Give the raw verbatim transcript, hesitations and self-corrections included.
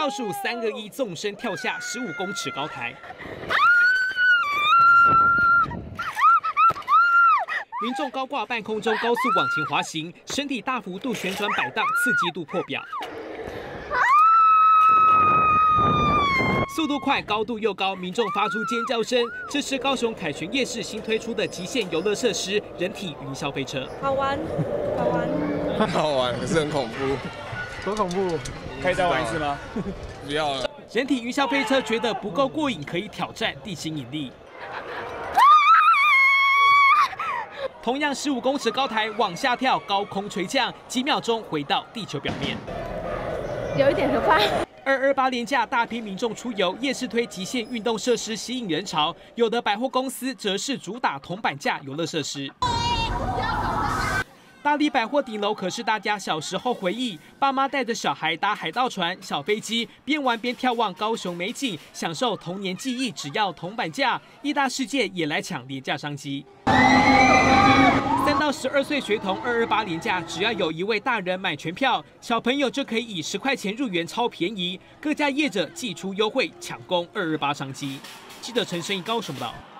倒数三二一，纵身跳下十五公尺高台。 民众高挂半空中，高速往前滑行，身体大幅度旋转摆荡，刺激度破表。速度快，高度又高，民众发出尖叫声。这是高雄凯旋夜市新推出的极限游乐设施——人体云霄飞车。 好玩，好玩， 好玩，可是很恐怖。 多恐怖！可以再玩一次吗？ 不要了。 人体云霄飞车觉得不够过瘾，可以挑战地心引力。 同样十五公尺高台往下跳，高空垂降，几秒钟回到地球表面， 有一点可怕。 二二八连假，大批民众出游，夜市推极限运动设施吸引人潮，有的百货公司则是主打铜板价游乐设施。大立百货顶楼可是大家小时候回忆，爸妈带着小孩搭海盗船、小飞机，边玩边眺望高雄美景，享受童年记忆。只要铜板价，义大世界也来抢廉价商机。 三到十二岁学童二二八连假，只要有一位大人买全票，小朋友就可以以十块钱入园，超便宜。各家业者祭出优惠，抢攻二二八商机。记者陈生义高雄报道。